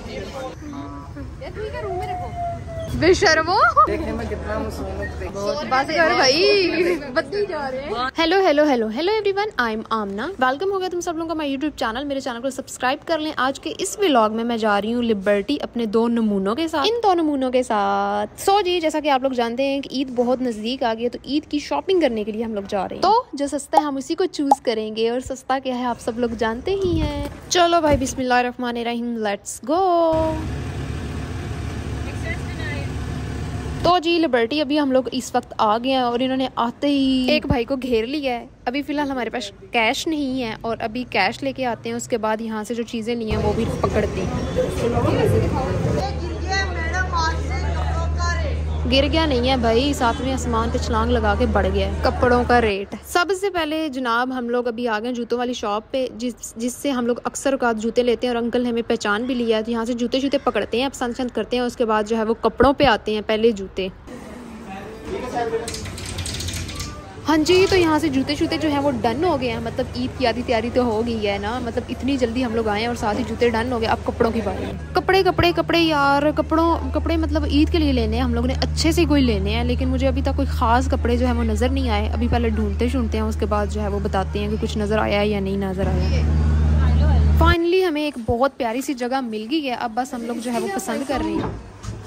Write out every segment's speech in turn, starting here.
बेशर्मो देखने में कितना बस कर भाई बदली जा रहे हैं। Hello hello hello hello everyone, I am Amna. Welcome हो गया तुम सब लोगों का माय यूट्यूब चैनल। मेरे चैनल को सब्सक्राइब कर लें। आज के इस व्लॉग में मैं जा रही हूँ लिबर्टी अपने 2 नमूनों के साथ। इन 2 नमूनों के साथ सो जी, जैसा कि आप लोग जानते हैं कि ईद बहुत नजदीक आ गई है, तो ईद की शॉपिंग करने के लिए हम लोग जा रहे हैं। तो जो सस्ता है हम उसी को चूज करेंगे, और सस्ता क्या है आप सब लोग जानते ही हैं। चलो भाई बिस्मिल्लाहिर्रहमानिर्रहीम, लेट्स गो। तो जी लिबर्टी अभी हम लोग इस वक्त आ गए हैं, और इन्होंने आते ही एक भाई को घेर लिया है। अभी फिलहाल हमारे पास कैश नहीं है, और अभी कैश लेके आते हैं, उसके बाद यहाँ से जो चीज़ें ली हैं वो भी पकड़ते हैं। गिर गया नहीं है भाई, साथ में आसमान पे छलांग लगा के बढ़ गया है कपड़ों का रेट। सबसे पहले जनाब हम लोग अभी आ गए जूतों वाली शॉप पे, जिससे हम लोग अक्सर औकात जूते लेते हैं, और अंकल ने हमें पहचान भी लिया है। तो यहाँ से जूते पकड़ते हैं, पसंद करते हैं, उसके बाद जो है वो कपड़ों पे आते हैं, पहले जूते। हाँ जी, तो यहाँ से जूते जो हैं वो डन हो गए हैं। मतलब ईद की आधी तैयारी तो हो गई है ना, मतलब इतनी जल्दी हम लोग आए हैं और साथ ही जूते डन हो गए। अब कपड़ों की बारी। कपड़े यार, कपड़े मतलब ईद के लिए लेने हैं हम लोग ने, अच्छे से कोई लेने हैं, लेकिन मुझे अभी तक कोई ख़ास कपड़े जो है वो नज़र नहीं आए। अभी पहले ढूंढते हैं, उसके बाद जो है वो बताते हैं कि कुछ नज़र आया है या नहीं नज़र आया। फाइनली हमें एक बहुत प्यारी सी जगह मिल गई है, अब बस हम लोग जो है वो पसंद कर रहे हैं।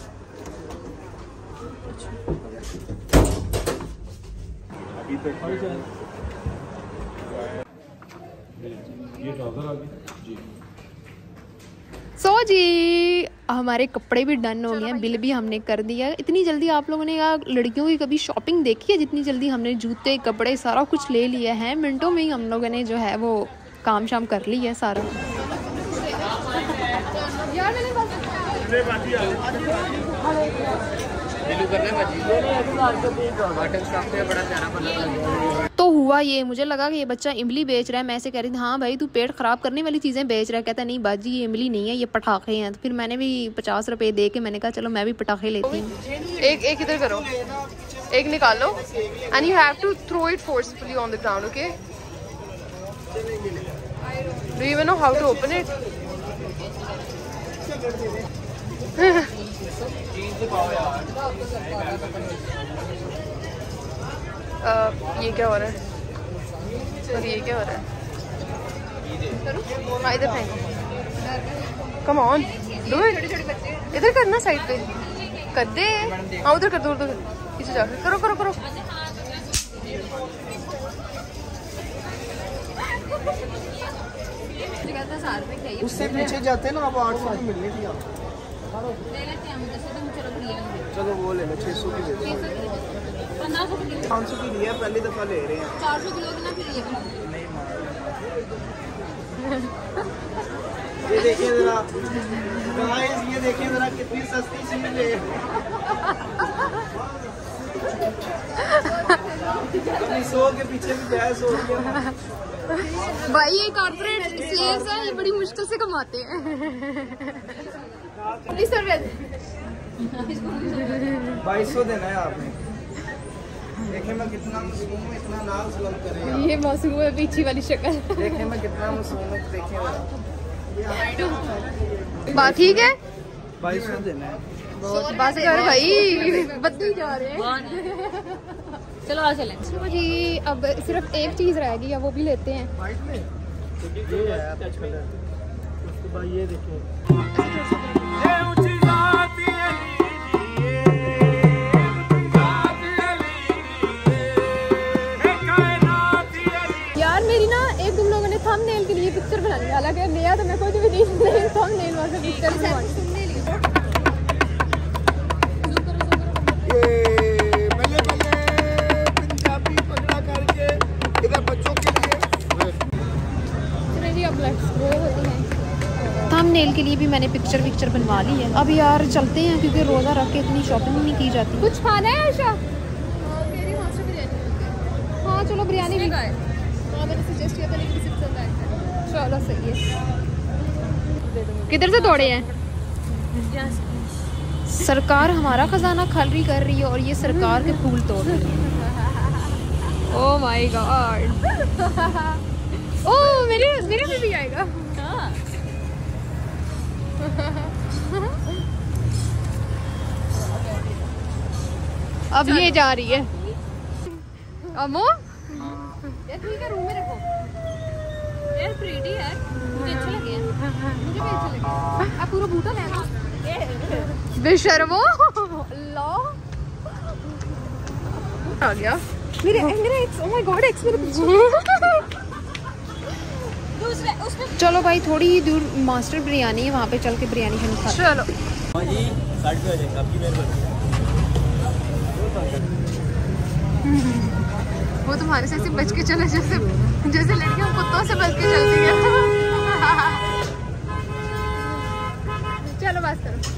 सो जी हमारे कपड़े भी डन हो गए हैं, बिल भी हमने कर दिया। इतनी जल्दी आप लोगों ने यार लड़कियों की कभी शॉपिंग देखी है? जितनी जल्दी हमने जूते कपड़े सारा कुछ ले लिया है, मिनटों में ही हम लोगों ने जो है वो काम शाम कर लिया है सारा। तो हुआ ये, मुझे लगा कि ये बच्चा इमली बेच रहा है। मैं ऐसे कह रही थी हाँ भाई तू पेट खराब करने वाली चीजें बेच रहा है। कहता नहीं बाजी ये इमली नहीं है, ये पटाखे हैं। तो फिर मैंने भी 50 रुपए दे के मैंने कहा चलो मैं भी पटाखे लेती हूँ। एक इधर करो, एक निकालो and you have to throw it forcefully on the ground, okay? Do you even know how to open it? ये क्या हो रहा है और ये क्या हो रहा है? हाँ इधर फेंको, कम ऑन डू इट। इधर करना, साइड पे कर दे। हाँ उधर कर दो, उधर पीछे जाकर करो करो करो। उससे पीछे जाते ना, अब 800 की मिलनी थी। आप चलो वो ले लो, 600 की दे दो। 500 की लिया, पहली दफा ले रहे हैं। 400 किलो की ना फिर ये देखिए जरा गाइस, ये देखिए जरा कितनी सस्ती चीज है। अपनी 100 के पीछे भी बहस हो रही है भाई। ये कॉर्पोरेट स्लेव्स हैं, ये बड़ी मुश्किल से कमाते हैं। 2200 देना है आपने। देखिए मैं कितना मासूम हूँ, इतना नाम सलाम करेगा। ये मासूम है पीछे वाली शक्ल। देखिए मैं कितना मासूम हूँ, देखिए बात ठीक है। 2200 देना है। बस कर भाई, बदली जा रहे हैं। चलो आ चलें। चलो जी अब सिर्फ एक चीज रह गई है, वो भी लेते हैं। वाइट में ये है आपका कलर, उसके बाद ये देखिए। यार मेरी ना एक तुम लोगों ने थंबनेल के लिए पिक्चर बनाने वाला है, नया तो मैं खुद भी नहीं थंबनेल वाला पिक्चर बनवाऊंगी। थंबनेल के लिए भी मैंने पिक्चर बनवा ली है। अब यार चलते हैं, क्योंकि रोज़ा रख के इतनी शॉपिंग नहीं की जाती। कुछ खाना है आयशा? हाँ चलो बिरयानी भी। मैंने सजेस्ट किया था लेकिन किसी पसंद आया। चलो सही है। किधर से तोड़े हैं? सरकार हमारा खजाना खाली कर रही है और ये सरकार के फूल तोड़ रही है। ओह माय गॉड। ओह मेरे पे भी आएगा। अब ये जा रही है। अमो यार ठीक है, रूम में रखो यार, प्रीटी है, मुझे अच्छे लगे हैं, मुझे भी अच्छे लगे। अब पूरा बूटा है ना बेशर्मो। अल्लाह आ गया मेरे ex. Oh my God, ex मेरे पीछे। चलो भाई, थोड़ी ही दूर मास्टर बिरयानी है, वहाँ पे चल के बिरयानी खाने खाते। चलो जी, आपकी मेहरबानी। वो तुम्हारे से ऐसे बच के चले, जैसे लड़कियां कुत्तों से बच के चलती है। चलो बस करो,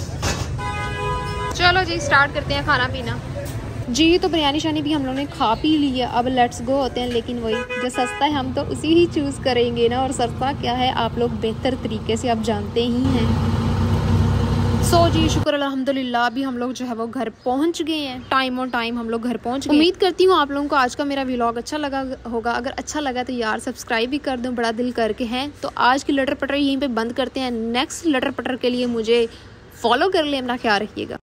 चलो जी स्टार्ट करते हैं खाना पीना जी। तो बिरयानी शानी भी हम लोगों ने खा पी ली है, अब लेट्स गो होते हैं। लेकिन वही जो सस्ता है हम तो उसी ही चूज़ करेंगे ना, और सस्ता क्या है आप लोग बेहतर तरीके से आप जानते ही हैं। सो जी शुक्र अल्हम्दुलिल्लाह, अभी हम लोग जो है वो घर पहुंच गए हैं, टाइम ऑन टाइम हम लोग घर पहुंच गए। उम्मीद करती हूँ आप लोगों को आज का मेरा व्लॉग अच्छा लगा होगा। अगर अच्छा लगा तो यार सब्सक्राइब भी कर दो, बड़ा दिल करके हैं। तो आज की लटर पटर यहीं पे बंद करते हैं, नेक्स्ट लटर पटर के लिए मुझे फॉलो कर ले, अपना ख्याल रखिएगा।